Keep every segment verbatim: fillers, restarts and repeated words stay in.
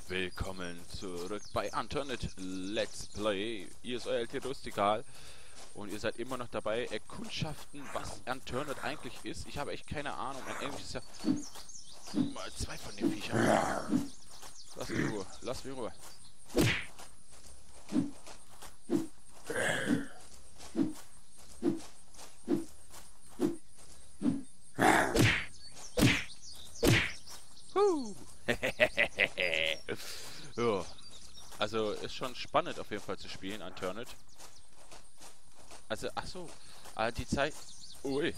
Willkommen zurück bei Antonet Let's Play. Hier ist euer L T Rustikal und ihr seid immer noch dabei, erkundschaften, was Antonet eigentlich ist. Ich habe echt keine Ahnung. Mein Englisch ist ja mal zwei von den Viechern. Lass mich in Ruhe. Lass mich in Ruhe. Huh. Ja. Also ist schon spannend auf jeden Fall zu spielen, Antonet. Also, ach so, ah, die Zeit. Ui.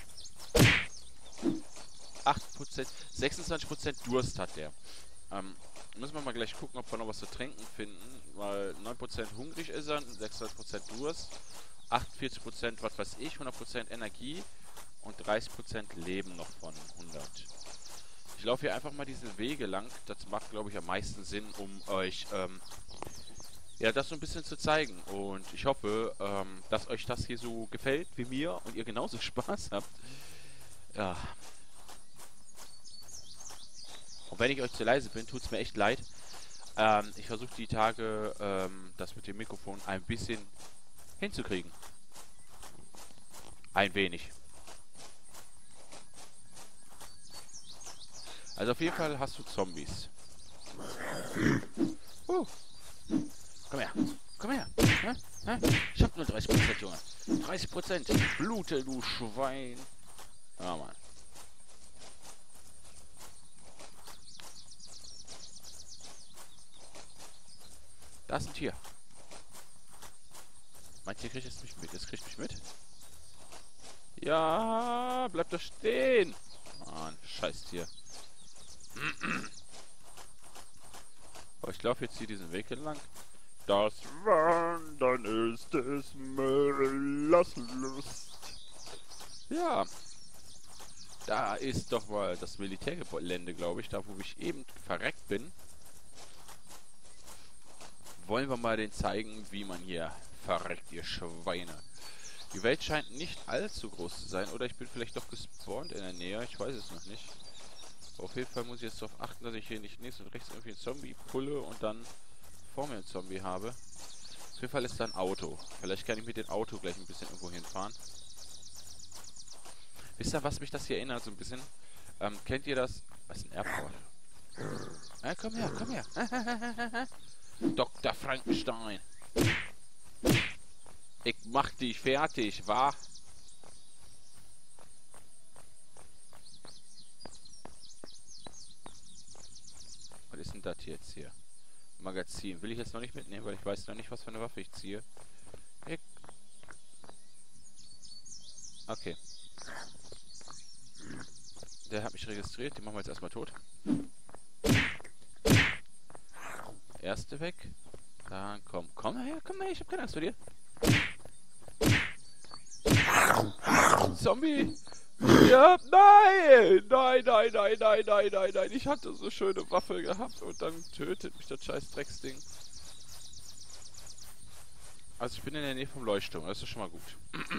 acht Prozent, sechsundzwanzig Prozent Durst hat der. Ähm, müssen wir mal gleich gucken, ob wir noch was zu trinken finden, weil neun Prozent hungrig ist er, sechsundzwanzig Prozent Durst, achtundvierzig Prozent was weiß ich, hundert Prozent Energie und dreißig Prozent Leben noch von hundert. Ich laufe hier einfach mal diese Wege lang, das macht glaube ich am meisten Sinn, um euch ähm, ja, das so ein bisschen zu zeigen. Und ich hoffe, ähm, dass euch das hier so gefällt wie mir und ihr genauso Spaß habt. Ja. Und wenn ich euch zu leise bin, tut es mir echt leid. Ähm, ich versuche die Tage, ähm, das mit dem Mikrofon ein bisschen hinzukriegen. Ein wenig. Also auf jeden Fall hast du Zombies. Uh. Komm her. Komm her. Hä? Hä? Ich hab nur dreißig Prozent, Junge. dreißig Prozent. Blute, du Schwein. Ja, Mann. Da ist ein Tier. Mein Tier kriegt jetzt mich mit. Jetzt kriegt mich mit. Ja, bleib doch stehen. Mann, scheiß Tier. Aber ich laufe jetzt hier diesen Weg entlang. Das Wandern ist des Müllers Lust. Ja. Da ist doch mal das Militärgelände, glaube ich. Da, wo ich eben verreckt bin. Wollen wir mal den zeigen, wie man hier verreckt, ihr Schweine. Die Welt scheint nicht allzu groß zu sein. Oder ich bin vielleicht doch gespawnt in der Nähe. Ich weiß es noch nicht. Auf jeden Fall muss ich jetzt darauf achten, dass ich hier nicht links und rechts irgendwie einen Zombie pulle und dann vor mir einen Zombie habe. Auf jeden Fall ist da ein Auto. Vielleicht kann ich mit dem Auto gleich ein bisschen irgendwo hinfahren. Wisst ihr, was mich das hier erinnert so ein bisschen? Ähm, kennt ihr das? Was ist ein Airport? Ja, komm her, komm her. Doktor Frankenstein. Ich mach dich fertig, wa? Was ist denn das jetzt hier? Magazin. Will ich jetzt noch nicht mitnehmen, weil ich weiß noch nicht, was für eine Waffe ich ziehe. Ich okay. Der hat mich registriert. Den machen wir jetzt erstmal tot. Erste weg. Dann komm. Komm her, komm her. Ich hab keine Angst vor dir. Zombie! Ja, nein! Nein, nein, nein, nein, nein, nein, nein. Ich hatte so schöne Waffe gehabt und dann tötet mich das scheiß Drecksding. Also ich bin in der Nähe vom Leuchtturm, das ist schon mal gut.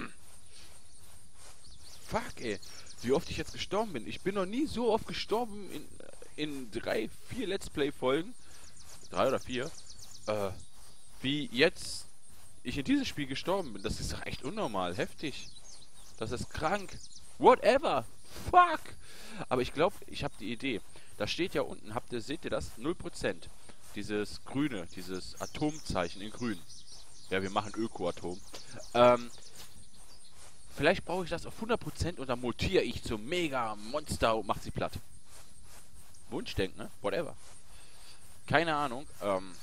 Fuck, ey. Wie oft ich jetzt gestorben bin. Ich bin noch nie so oft gestorben in, in drei, vier Let's Play-Folgen. Drei oder vier. Äh, wie jetzt ich in dieses Spiel gestorben bin. Das ist doch echt unnormal. Heftig. Das ist krank. Whatever. Fuck. Aber ich glaube, ich habe die Idee. Da steht ja unten, habt ihr, seht ihr das? null Prozent. Dieses grüne, dieses Atomzeichen in grün. Ja, wir machen Ökoatom. Ähm, vielleicht brauche ich das auf hundert Prozent und dann mutiere ich zum Mega-Monster und mach sie platt. Wunschdenken, ne? Whatever. Keine Ahnung. Ähm,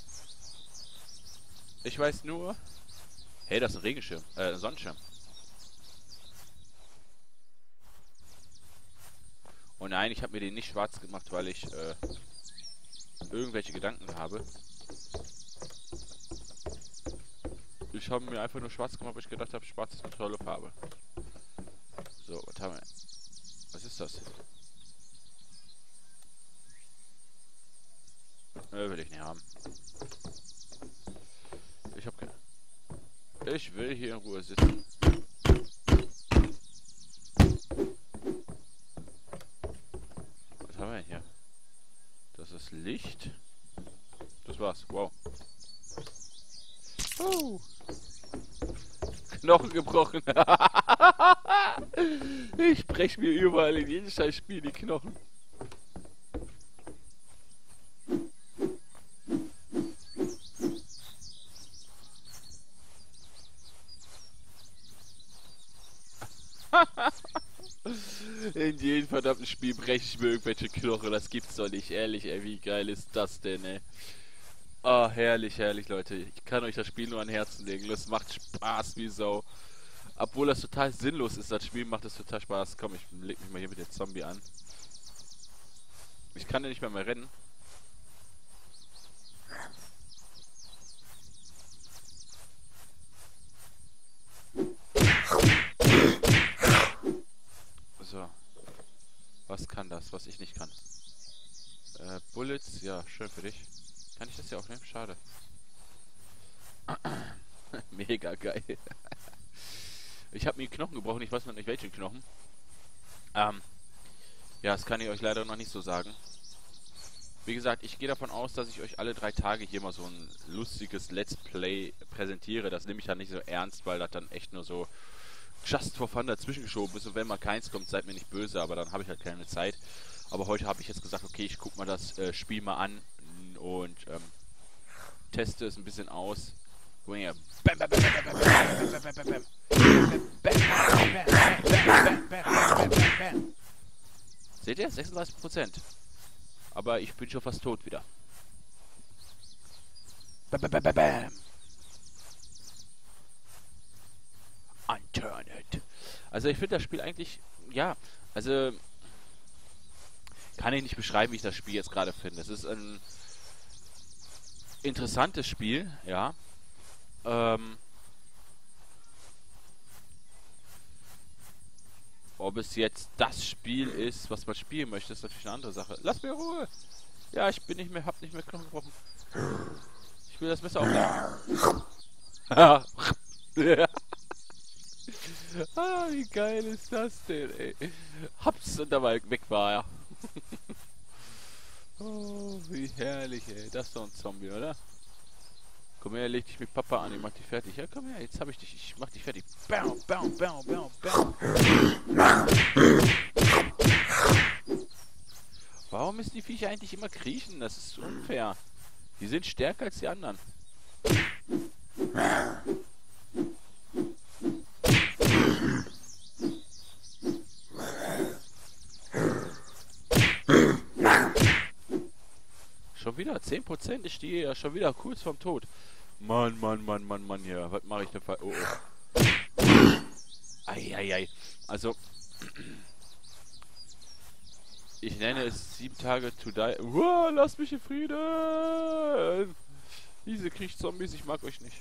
ich weiß nur... Hey, das ist ein Regenschirm. Äh, ein Sonnenschirm. Und nein, ich habe mir den nicht schwarz gemacht, weil ich äh, irgendwelche Gedanken habe. Ich habe mir einfach nur schwarz gemacht, weil ich gedacht habe, schwarz ist eine tolle Farbe. So, was haben wir? Was ist das? Äh, will ich nicht haben. Ich habe keine... Ich will hier in Ruhe sitzen. Was haben wir hier? Das ist Licht. Das war's. Wow. Oh. Knochen gebrochen. Ich brech mir überall in jedem scheiß Spiel die Knochen. In jedem verdammten Spiel breche ich mir irgendwelche Knochen. Das gibt's doch nicht. Ehrlich, ey, wie geil ist das denn, ey? Oh, herrlich, herrlich, Leute. Ich kann euch das Spiel nur an Herzen legen. Das macht Spaß wie Sau. Obwohl das total sinnlos ist, das Spiel macht es total Spaß. Komm, ich leg mich mal hier mit dem Zombie an. Ich kann ja nicht mehr mehr rennen. So. Was kann das, was ich nicht kann? Äh, Bullets, ja, schön für dich. Kann ich das hier aufnehmen? Schade. Mega geil. Ich habe mir die Knochen gebrochen, ich weiß noch nicht welche Knochen. Ähm, ja, das kann ich euch leider noch nicht so sagen. Wie gesagt, ich gehe davon aus, dass ich euch alle drei Tage hier mal so ein lustiges Let's Play präsentiere. Das nehme ich dann nicht so ernst, weil das dann echt nur so just for fun dazwischen geschoben ist. Und wenn mal keins kommt, seid mir nicht böse, aber dann habe ich halt keine Zeit. Aber heute habe ich jetzt gesagt, okay, ich gucke mal das äh, Spiel mal an und ähm, teste es ein bisschen aus. Guck mal hier. Bam, bam, bam, bam, bam, bam, bam, bam, bam. Seht ihr? sechsunddreißig Prozent. Aber ich bin schon fast tot wieder. Bam, bam, bam, bam. Unturn it. Also ich finde das Spiel eigentlich, ja, also kann ich nicht beschreiben, wie ich das Spiel jetzt gerade finde. Es ist ein interessantes Spiel, ja. Ähm, ob es jetzt das Spiel ist, was man spielen möchte, ist natürlich eine andere Sache. Lass mir Ruhe! Ja, ich bin nicht mehr, hab nicht mehr Knochen gebrochen. Ich will das Messer aufnehmen. Ah, wie geil ist das denn, ey? Hab's und dabei weg war er. Oh, wie herrlich, ey. Das ist doch ein Zombie, oder? Komm her, leg dich mit Papa an, ich mach dich fertig. Ja, komm her, jetzt hab ich dich, ich mach dich fertig. Bam, bam, bam, bam, bam. Warum müssen die Viecher eigentlich immer kriechen? Das ist unfair. Die sind stärker als die anderen. Schon wieder zehn Prozent, ich stehe ja schon wieder kurz vorm Tod. Mann, Mann, Mann, Mann, Mann, hier. Was mache ich denn? Oh, oh. Eieiei. Also, ich nenne es sieben Tage to die. Uah, lasst mich in Frieden! Diese Kriechzombies, ich mag euch nicht.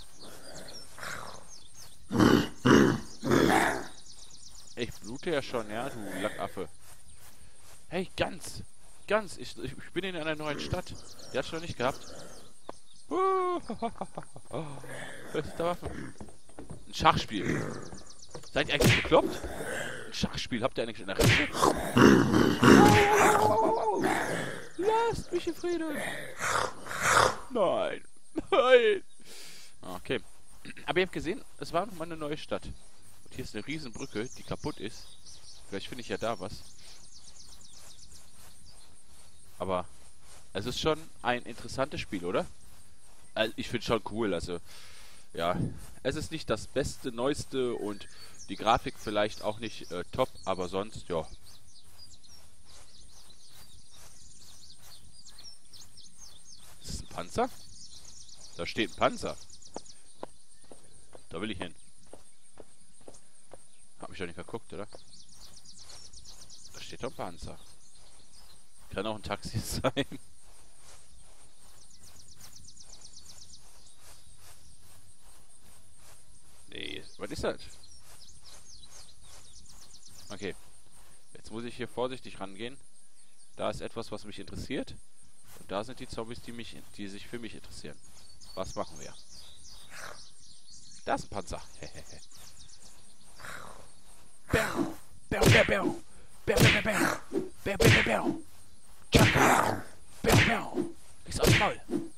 Ich blute ja schon, ja, du Lackaffe. Hey, Gans! Gans, ich, ich bin in einer neuen Stadt. Die hat schon nicht gehabt. Uh, was ist da? Ein Schachspiel. Seid ihr eigentlich bekloppt? Ein Schachspiel, habt ihr eigentlich in der Rente? Lasst mich in Frieden! Nein! Nein! Okay. Aber ihr habt gesehen, es war nochmal eine neue Stadt. Und hier ist eine riesen Brücke, die kaputt ist. Vielleicht finde ich ja da was. Aber es ist schon ein interessantes Spiel, oder? Also ich finde es schon cool, also ja, es ist nicht das beste, neueste und die Grafik vielleicht auch nicht äh, top, aber sonst, ja. Ist das ein Panzer? Da steht ein Panzer. Da will ich hin. Hab mich doch nicht verguckt, oder? Da steht doch ein Panzer. Kann auch ein Taxi sein. Nee, was ist das? Okay. Jetzt muss ich hier vorsichtig rangehen. Da ist etwas, was mich interessiert. Und da sind die Zombies, die mich, die sich für mich interessieren. Was machen wir? Das ist ein Panzer. Bäu, bäu, bäu, bäu. Bäu, bäu, bäu. Bäu, bäu, bäu, bäu. Bäu, bäu. Kriegst aufs Maul.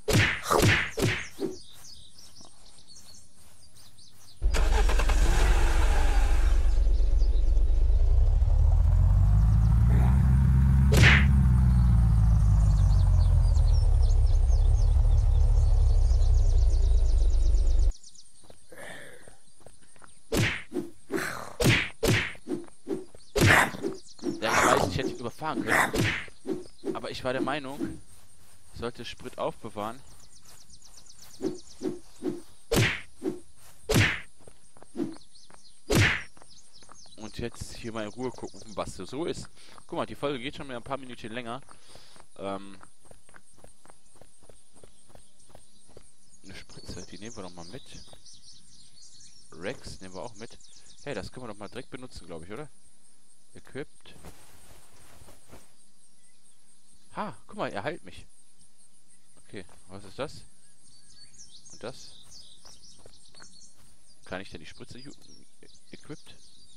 fahren können. Aber ich war der Meinung, ich sollte Sprit aufbewahren. Und jetzt hier mal in Ruhe gucken, was so ist. Guck mal, die Folge geht schon wieder ein paar Minuten länger. Ähm, eine Spritze, die nehmen wir doch mal mit. Rex nehmen wir auch mit. Hey, das können wir doch mal direkt benutzen, glaube ich, oder? Equipped. Ha, guck mal, er heilt mich. Okay, was ist das? Und das? Kann ich denn die Spritze equipped?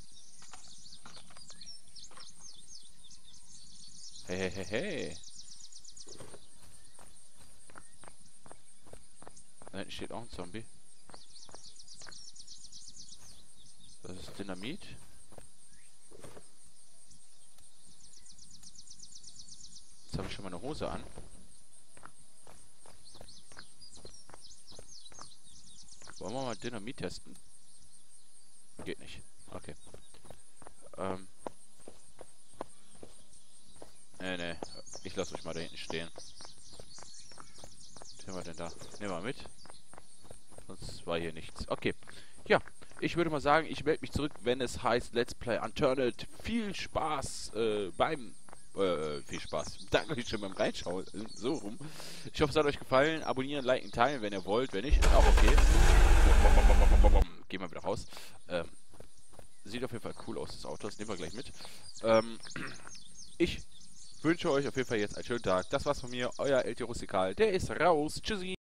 Hey, hey, hey, hey. Da hinten steht auch ein Zombie. Das ist Dynamit. Jetzt habe ich schon mal eine Hose an. Wollen wir mal Dynamit testen? Geht nicht. Okay. Ähm. Nee, nee. Ich lasse euch mal da hinten stehen. Was haben wir denn da? Nehmen wir mit. Sonst war hier nichts. Okay. Ja. Ich würde mal sagen, ich melde mich zurück, wenn es heißt Let's Play Unturned. Viel Spaß äh, beim... Äh, viel Spaß. Danke euch schon beim Reinschauen. So rum. Ich hoffe, es hat euch gefallen. Abonnieren, liken, teilen, wenn ihr wollt. Wenn nicht, ist auch okay. Gehen wir wieder raus. Ähm, sieht auf jeden Fall cool aus, das Auto. Das nehmen wir gleich mit. Ähm, ich wünsche euch auf jeden Fall jetzt einen schönen Tag. Das war's von mir. Euer El Rustikal. Der ist raus. Tschüssi.